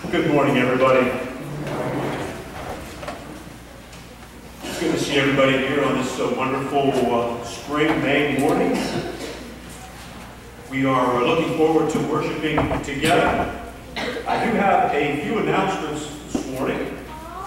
Good morning, everybody. It's good to see everybody here on this wonderful spring May morning. We are looking forward to worshiping together. I do have a few announcements this morning.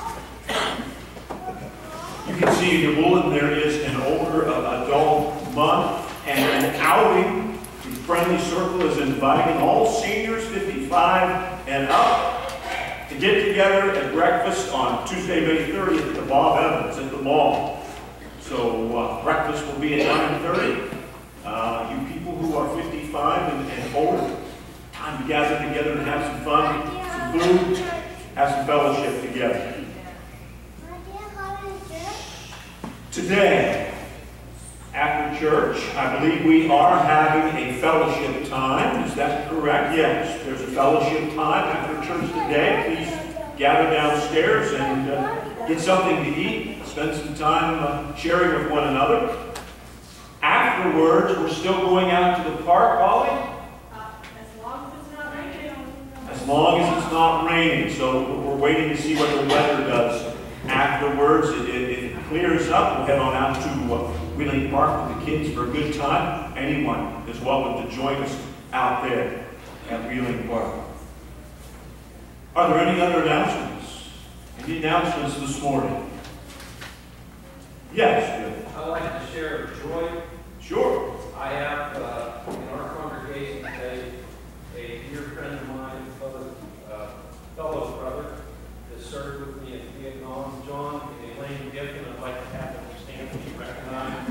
You can see in your bulletin there is an older adult month and an outing. The Friendly Circle is inviting all seniors 55 and up to get together at breakfast on Tuesday, May 30th at the Bob Evans at the mall. So breakfast will be at 9:30. You people who are 55 and older, time to gather together and have some fun, some food, have some fellowship together. Today, after church, I believe we are having a fellowship time. Is that correct? Yes, there's a fellowship time after church today. Please gather downstairs and get something to eat. Spend some time sharing with one another. Afterwards, we're still going out to the park, Holly? As long as it's not raining. As long as it's not raining. So we're waiting to see what the weather does. Afterwards, if it clears up, we'll head on out to Wheeling Park with the kids for a good time. Anyone is welcome to join us out there at Wheeling Park. Are there any other announcements? Any announcements this morning? Yes, Bill. I'd like to share joy. Sure. I have in our congregation today a dear friend of mine, fellow brother, that served with me in Vietnam, John and Elaine Giffen. I'd like to have them stand to be recognized.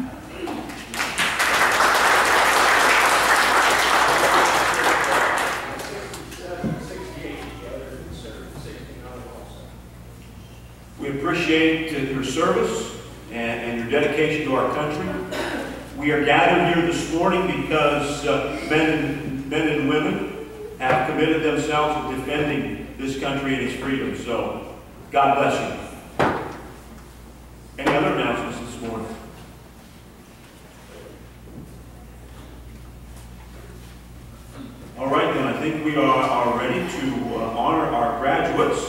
We appreciate your service and your dedication to our country. We are gathered here this morning because men and women have committed themselves to defending this country and its freedom. So, God bless you. Any other announcements this morning? All right, then I think we are ready to honor our graduates.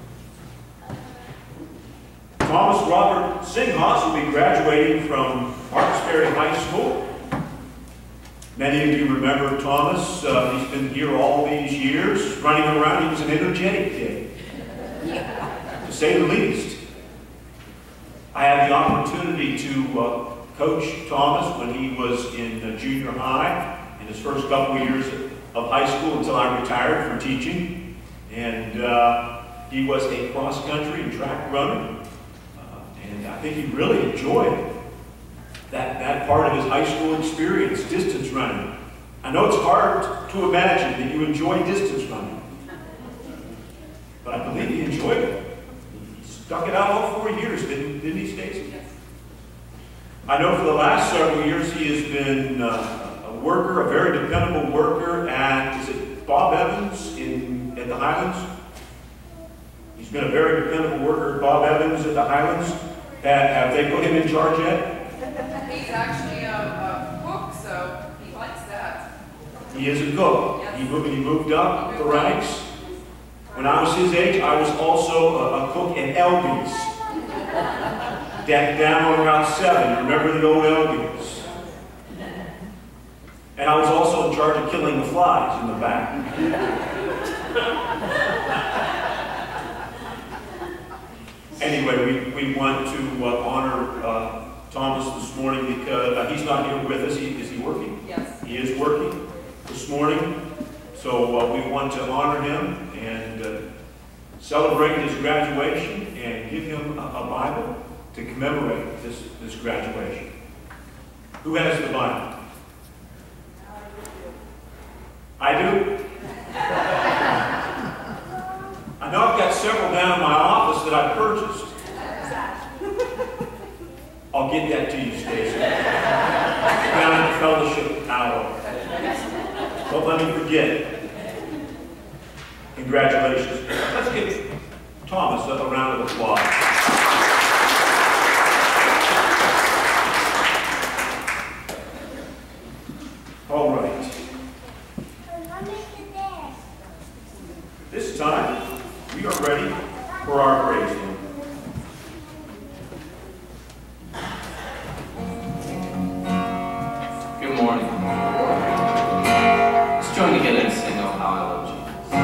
Thomas Robert Singhas will be graduating from Marks Ferry High School. Many of you remember Thomas. He's been here all these years, running around. He was an energetic kid, to say the least. I had the opportunity to coach Thomas when he was in junior high, in his first couple of years of high school until I retired from teaching. And he was a cross-country and track runner. And I think he really enjoyed that part of his high school experience, distance running. I know it's hard to imagine that you enjoy distance running, but I believe he enjoyed it. He stuck it out all 4 years, didn't he, Stacy? Yes. I know for the last several years he has been a worker, a very dependable worker at, is it Bob Evans at the Highlands? He's been a very dependable worker at Bob Evans at the Highlands. Have they put him in charge yet? He's actually a cook, so he likes that. He is a cook. Yes. He moved up the ranks. When I was his age, I was also a cook at Elby's. Down on Route 7. Remember the old Elby's? And I was also in charge of killing the flies in the back. Anyway, we want to honor Thomas this morning because he's not here with us. Is he working? Yes. He is working this morning. So we want to honor him and celebrate his graduation and give him a Bible to commemorate this graduation. Who has the Bible? I do? I know I've got several down in my office that I purchased. I'll get that to you, Stacy. Down at the fellowship hour. Don't let me forget. Congratulations. Let's give Thomas a round of applause. All right. This time, We are ready for our praise hymn. Good morning. Let's join together and sing, "Oh, How I Love Jesus."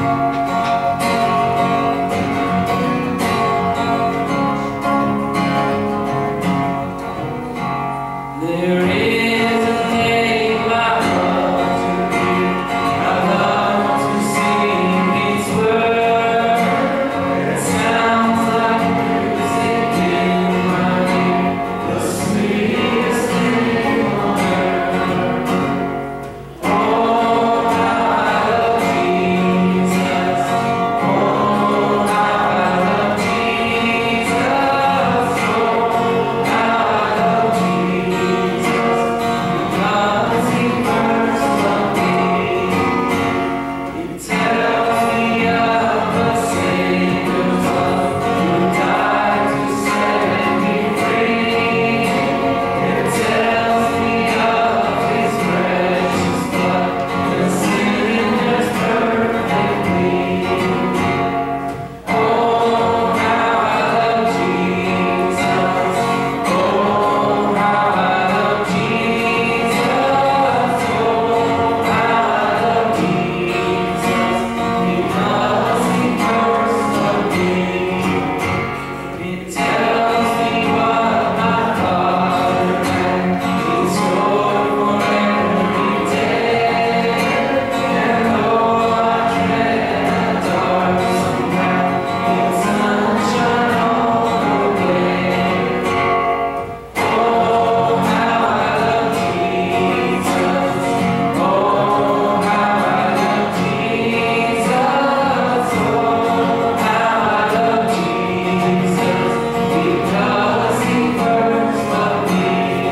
There is a name I love to hear. I love to sing its word. It sounds like music in my ear, the sweetest name on earth. Oh, how I love Jesus. Oh, how I love Jesus. Oh, how I love Jesus. Because he first loved me. It tells me of the Savior's love who died to set me free. It tells me of his precious blood that sinners perfectly. Oh, how I love Jesus. Oh, how I love Jesus. Oh, how I love Jesus. Because he first loved me. It tells me what my Father had in store for every day. And though I tread a darksome path, it's sunshine all the way. Oh, how I love Jesus. Oh, how I love Jesus. Oh, how I love Jesus. Because he first loved me.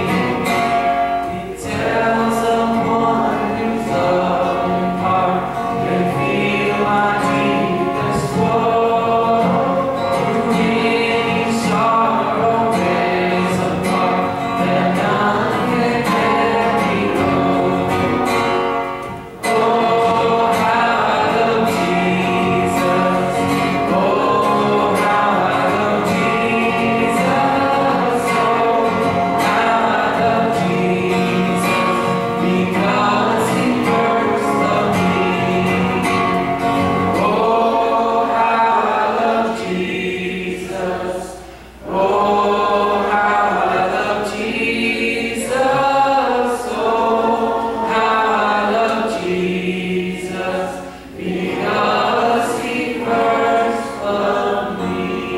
It tells of one whose loving heart can feel my deepest woe. Through any sorrow bears a part that none can carry home. Oh, how I love Jesus. Oh, how I love Jesus. Oh, how I love Jesus. Because he first loved me. Oh, how I love Jesus. Oh, how I love Jesus. Oh, how I love Jesus. Because he first loved me.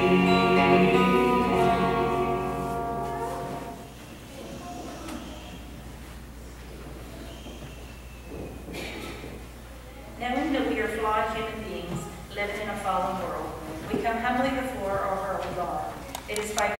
Knowing that we are flawed human beings living in a fallen world, we come humbly before our holy God. It is by